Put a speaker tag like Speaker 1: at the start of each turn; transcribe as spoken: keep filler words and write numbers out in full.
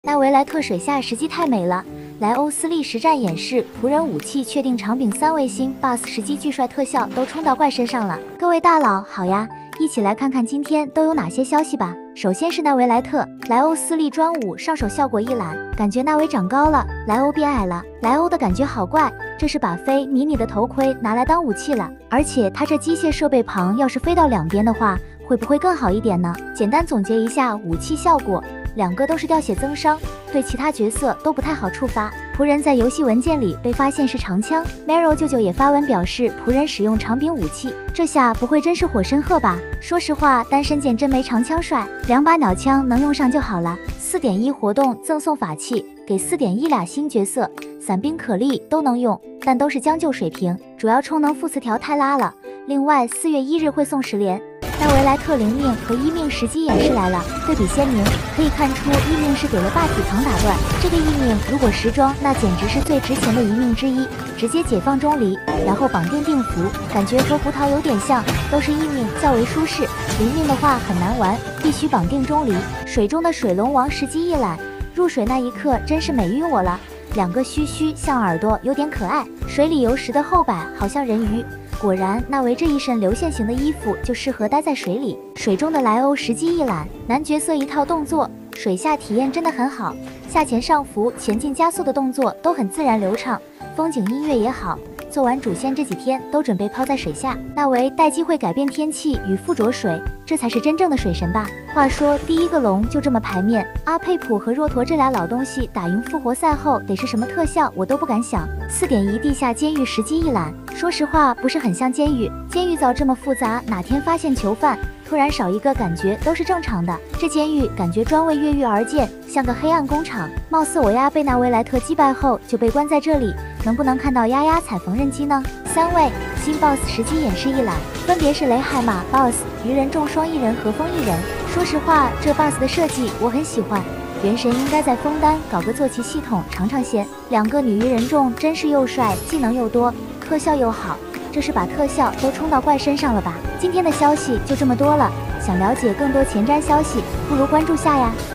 Speaker 1: 纳维莱特水下实际太美了。莱欧斯利实战演示，仆人武器确定长柄三卫星 boss 时机巨帅特效都冲到怪身上了。各位大佬好呀，一起来看看今天都有哪些消息吧。首先是纳维莱特，莱欧斯利专武上手效果一览，感觉纳维长高了，莱欧变矮了。莱欧的感觉好怪，这是把飞迷你的头盔拿来当武器了。而且它这机械设备旁要是飞到两边的话，会不会更好一点呢？简单总结一下武器效果。 两个都是掉血增伤，对其他角色都不太好触发。仆人在游戏文件里被发现是长枪 ，Mero 舅舅也发文表示仆人使用长柄武器，这下不会真是火神鹤吧？说实话，单身剑真没长枪帅，两把鸟枪能用上就好了。四点一活动赠送法器，给四点一俩新角色，伞兵可莉都能用，但都是将就水平，主要充能副词条太拉了。另外，四月一日会送十连。 纳维莱特灵命和一命实机演示来了，对比鲜明，可以看出一命是给了霸体扛打断。这个一命如果实装，那简直是最值钱的一命之一，直接解放钟离，然后绑定定符，感觉和胡桃有点像，都是一命较为舒适。灵命的话很难玩，必须绑定钟离。水中的水龙王实机一览，入水那一刻真是美晕我了，两个须须像耳朵，有点可爱，水里游时的后摆好像人鱼。 果然，纳维这一身流线型的衣服就适合待在水里。水中的莱欧实机一览，男角色一套动作，水下体验真的很好。下潜上浮、前进加速的动作都很自然流畅，风景音乐也好。做完主线这几天都准备泡在水下。纳维待机会改变天气与附着水，这才是真正的水神吧？话说第一个龙就这么牌面，阿佩普和骆驼这俩老东西打赢复活赛后得是什么特效，我都不敢想。四点一地下监狱实机一览。 说实话，不是很像监狱。监狱造这么复杂，哪天发现囚犯突然少一个，感觉都是正常的。这监狱感觉专为越狱而建，像个黑暗工厂。貌似我丫被纳维莱特击败后就被关在这里，能不能看到丫丫踩缝纫机呢？三位新 boss 实机演示一览，分别是雷海马 boss、鱼人众双翼人和风翼人。说实话，这 boss 的设计我很喜欢。 元神应该在枫丹搞个坐骑系统尝尝鲜。两个女鱼人众真是又帅，技能又多，特效又好，这是把特效都冲到怪身上了吧？今天的消息就这么多了，想了解更多前瞻消息，不如关注下呀。